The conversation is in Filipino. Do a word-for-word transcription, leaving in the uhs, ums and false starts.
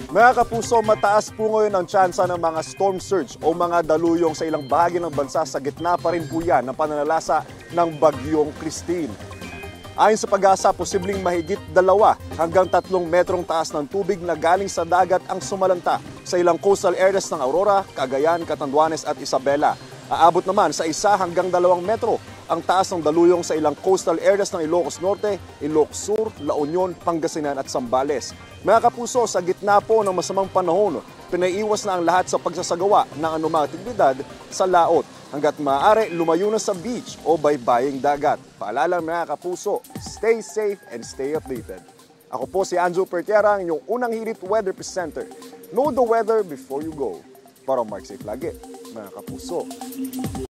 Mga kapuso, mataas po ngayon ang tsansa ng mga storm surge o mga daluyong sa ilang bahagi ng bansa. Sa gitna pa rin po yan ng pananalasa ng bagyong Christine. Ayon sa Pag-asa, posibleng mahigit dalawa hanggang tatlong metrong taas ng tubig na galing sa dagat ang sumalanta sa ilang coastal areas ng Aurora, Cagayan, Catanduanes at Isabela. Aabot naman sa isa hanggang dalawang metro ang taas ng daluyong sa ilang coastal areas ng Ilocos Norte, Ilocos Sur, La Union, Pangasinan at Zambales. Mga kapuso, sa gitna po ng masamang panahon, pinaiwas na ang lahat sa pagsasagawa ng anumang aktibidad sa laot. Hanggat maaari, lumayo na sa beach o baybaying dagat. Paalala mga kapuso, stay safe and stay updated. Ako po si Anjo Pertiera, ang inyong unang hirit weather presenter. Know the weather before you go. Para mark safe lagi, mga kapuso.